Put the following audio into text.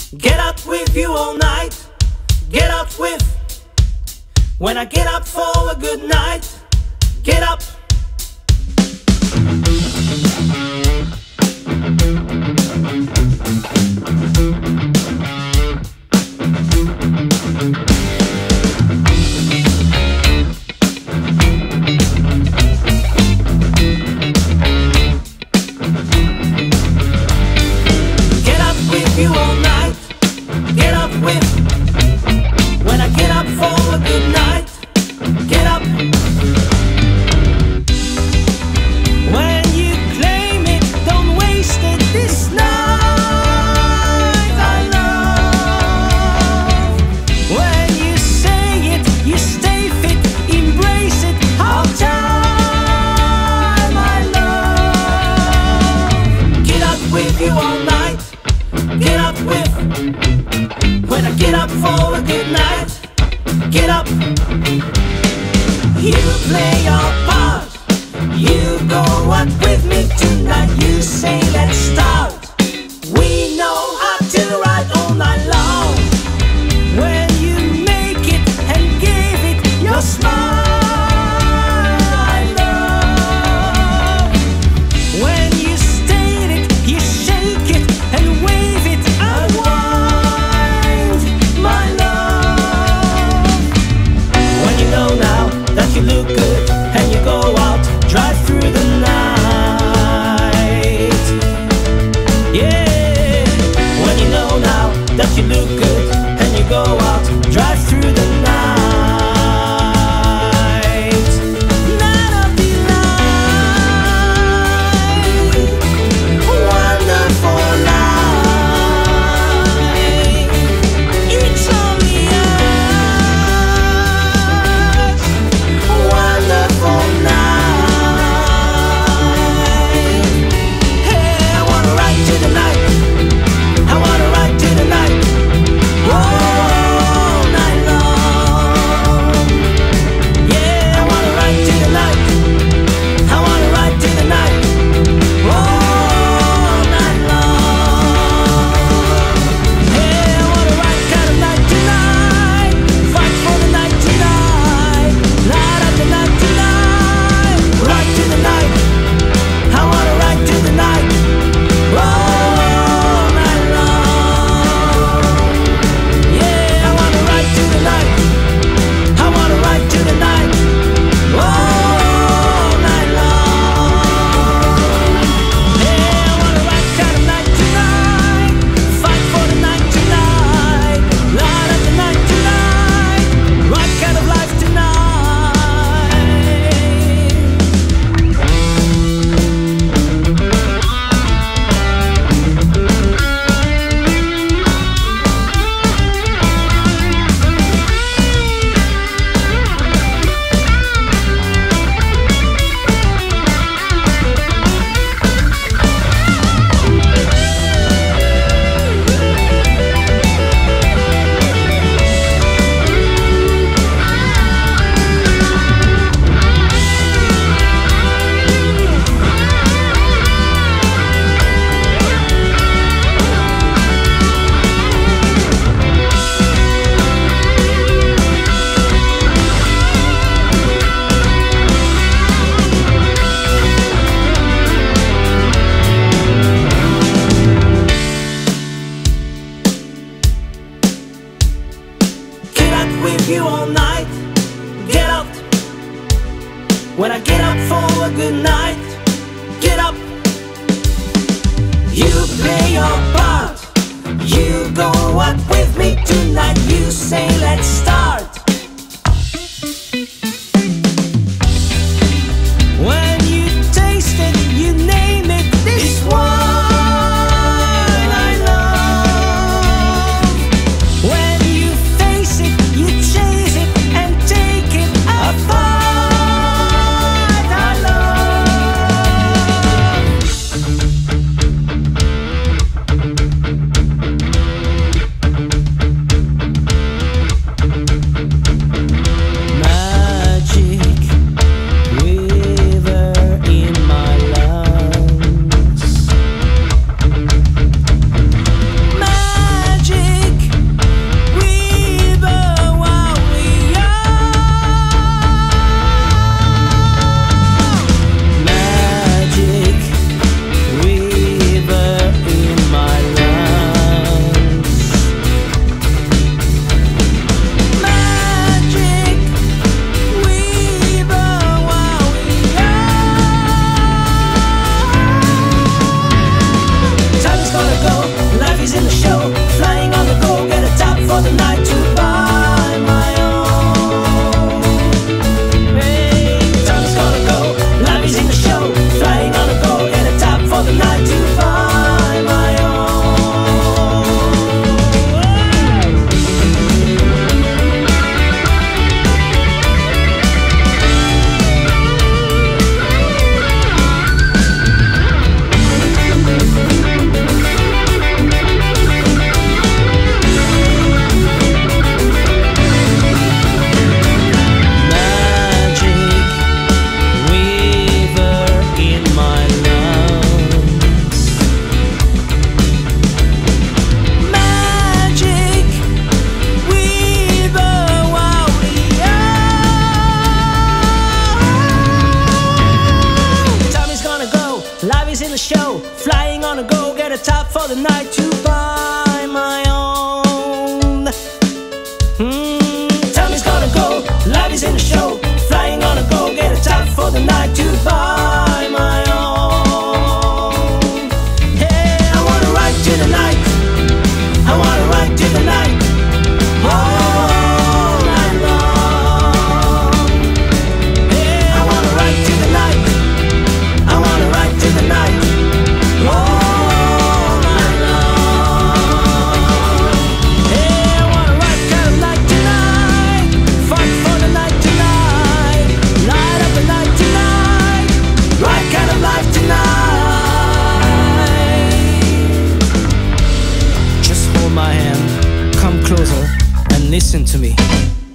Get up with you all night. Get up with. When I get up for a good night. Get up. Get up with you all night. Get up with. When I get up for a good night. Get up. When you claim it, don't waste it this night. I love. When you say it, you stay fit, embrace it all time. I love. Get up with you all night. Get up with. When I get up for a good night. Get up. You play your part. You go out with me tonight. You say let's start. We know how to ride all night long. When you make it and give it your smile, I love. When you state it, you shake it and wave it, unwind, my love. When you know now that you look good and you go out, drive through the night. Yeah. When you know now that you look good and you go out, drive through the night. Night of delight, wonderful life. It's only us, wonderful night. Hey, I wanna ride to the night. I wanna ride to the night. All night long. Yeah, I wanna ride to the night. I wanna ride to the night. All night long. Hey, I wanna ride kind of night tonight. Fight for the night tonight. Light up the night tonight. Ride to the night. I wanna ride to the night. All night long. Yeah, I wanna ride to the night. I wanna ride to the night. All night long. Yeah, I wanna ride kind of night tonight. Fight for the night tonight. Light up the night tonight. Right kind of life tonight. Get up with you all night. Get up. When I get up for a good night. Get up. You play your part. You go out with me tonight. You say let's start. When you taste it, you name it. This one I love. When you face it, you chase it and take it apart. I love. go, flying on a go, get a top for the night to buy my own. Time is gonna go, life is in the show, flying on a go, get a top for the night to buy my own. Hey, I wanna ride to the night, I wanna ride to the night, all night long. Hey, I wanna ride to the night, I wanna ride to the night, all night long. Hey, I wanna ride kind of night tonight, fight for the night tonight, light up the night tonight, right kind of life tonight. Just hold my hand, come closer and listen to me.